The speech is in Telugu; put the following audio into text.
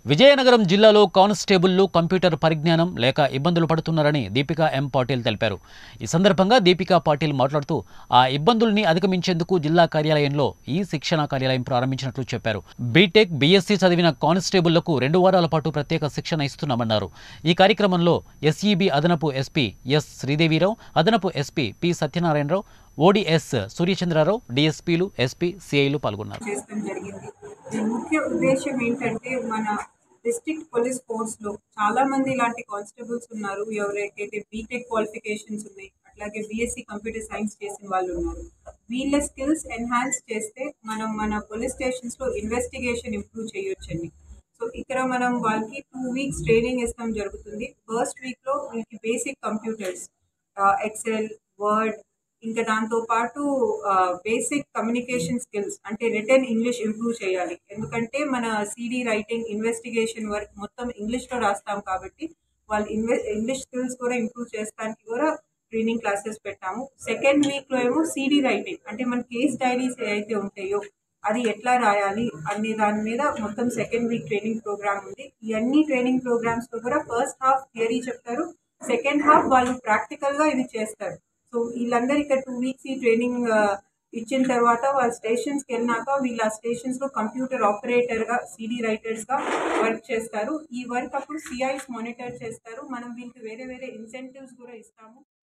విజయనగరం జిల్లాలో కానిస్టేబుళ్లు కంప్యూటర్ పరిజ్ఞానం లేక ఇబ్బందులు పడుతున్నారని దీపికా ఎం పాటిల్ తెలిపారు. ఈ సందర్భంగా దీపికా పాటిల్ మాట్లాడుతూ ఆ ఇబ్బందుల్ని అధిగమించేందుకు జిల్లా కార్యాలయంలో ఈ శిక్షణ కార్యాలయం ప్రారంభించినట్లు చెప్పారు. బీటెక్, బీఎస్సీ చదివిన కానిస్టేబుళ్లకు 2 వారాల పాటు ప్రత్యేక శిక్షణ ఇస్తున్నామన్నారు. ఈ కార్యక్రమంలో ఎస్ఈబి అదనపు ఎస్పీ ఎస్ శ్రీదేవిరావు, అదనపు ఎస్పీ పి సత్యనారాయణరావు, ఓడిఎస్ సూర్యచంద్రరావు, డిఎస్పీలు, ఎస్పీ, సిఐలు పాల్గొన్నారు. ముఖ్య ఉద్దేశం ఏంటంటే మన డిస్ట్రిక్ట్ పోలీస్ ఫోర్స్ లో చాలా మంది ఇలాంటి కానిస్టేబుల్స్ ఉన్నారు. ఎవరైతే బీటెక్ క్వాలిఫికేషన్స్ ఉన్నాయి, అట్లాగే బీఎస్సీ కంప్యూటర్ సైన్స్ చేసిన వాళ్ళు ఉన్నారు. వీళ్ళ స్కిల్స్ ఎన్హాన్స్ చేస్తే మనం మన పోలీస్ స్టేషన్స్ లో ఇన్వెస్టిగేషన్ ఇంప్రూవ్ చేయొచ్చండి. సో ఇక్కడ మనం వాళ్ళకి 2 వీక్స్ ట్రైనింగ్ ఇస్తాం జరుగుతుంది. ఫస్ట్ వీక్ లో వీళ్ళకి బేసిక్ కంప్యూటర్స్, ఎక్సెల్, వర్డ్, ఇంకా దాంతో పాటు బేసిక్ కమ్యూనికేషన్ స్కిల్స్ అంటే రిటర్న్ ఇంగ్లీష్ ఇంప్రూవ్ చేయాలి. ఎందుకంటే మన సిడి రైటింగ్, ఇన్వెస్టిగేషన్ వర్క్ మొత్తం ఇంగ్లీష్లో రాస్తాం కాబట్టి వాళ్ళు ఇంగ్లీష్ స్కిల్స్ కూడా ఇంప్రూవ్ చేయడానికి కూడా ట్రైనింగ్ క్లాసెస్ పెట్టాము. సెకండ్ వీక్లో ఏమో సిడి రైటింగ్ అంటే మన కేస్ డైరీస్ ఏవైతే ఉంటాయో అది ఎట్లా రాయాలి అనే దాని మీద మొత్తం సెకండ్ వీక్ ట్రైనింగ్ ప్రోగ్రామ్ ఉంది. ఇవన్నీ ట్రైనింగ్ ప్రోగ్రామ్స్లో కూడా ఫస్ట్ హాఫ్ థియరీ చెప్తారు, సెకండ్ హాఫ్ వాళ్ళు ప్రాక్టికల్గా ఇవి చేస్తారు. సో వీళ్ళందరూ ఇక్కడ 2 వీక్స్ ఈ ట్రైనింగ్ ఇచ్చిన తర్వాత వాళ్ళ స్టేషన్స్కి వెళ్ళినాక వీళ్ళ స్టేషన్స్లో కంప్యూటర్ ఆపరేటర్గా, సిడి రైటర్స్గా వర్క్ చేస్తారు. ఈ వర్క్ అప్పుడు సిఐస్ మానిటర్ చేస్తారు. మనం వీళ్ళకి వేరే వేరే ఇన్సెంటివ్స్ కూడా ఇస్తాము.